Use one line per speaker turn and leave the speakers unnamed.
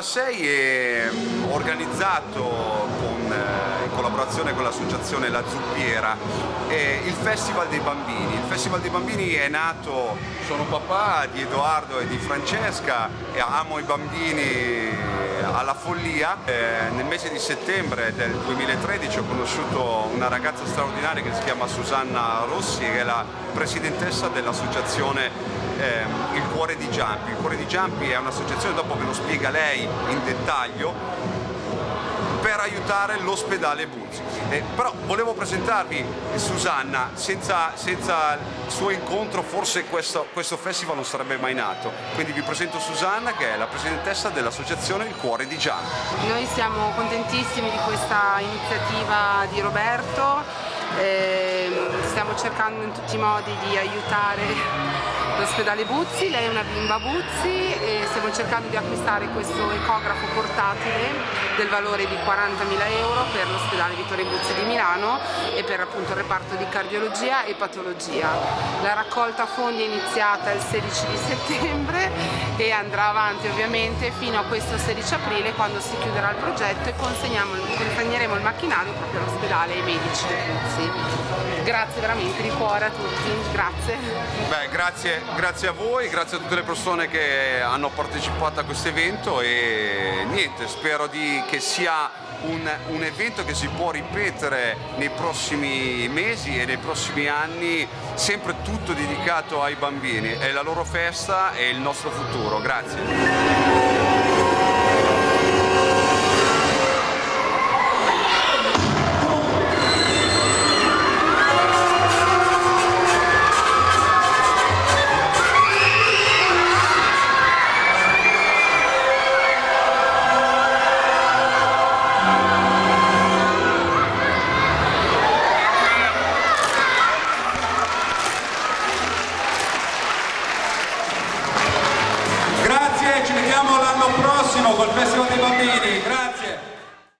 Passei è organizzato in collaborazione con l'associazione La Zuppiera il Festival dei Bambini. Il Festival dei Bambini è nato, sono papà di Edoardo e di Francesca e amo i bambini alla follia. Nel mese di settembre del 2013 ho conosciuto una ragazza straordinaria che si chiama Susanna Rossi, che è la presidentessa dell'associazione Il Cuore di Giampi. Il Cuore di Giampi è un'associazione, dopo ve lo spiega lei in dettaglio, per aiutare l'ospedale Buzzi. Però volevo presentarvi Susanna, senza il suo incontro forse questo festival non sarebbe mai nato. Quindi vi presento Susanna, che è la presidentessa dell'associazione Il Cuore di Giampi.
Noi siamo contentissimi di questa iniziativa di Roberto, stiamo cercando in tutti i modi di aiutare l'ospedale Buzzi. Lei è una bimba Buzzi e stiamo cercando di acquistare questo ecografo portatile del valore di 40.000 euro per l'ospedale Vittorio Buzzi di Milano e per appunto il reparto di cardiologia e patologia. La raccolta fondi è iniziata il 16 di settembre e andrà avanti ovviamente fino a questo 16 aprile, quando si chiuderà il progetto e consegneremo il macchinario proprio all'ospedale e ai medici del Buzzi. Grazie veramente di cuore a tutti, grazie.
Beh, grazie a voi, grazie a tutte le persone che hanno partecipato a questo evento e niente, spero che sia un evento che si può ripetere nei prossimi mesi e nei prossimi anni, sempre tutto dedicato ai bambini. È la loro festa e il nostro futuro. Grazie.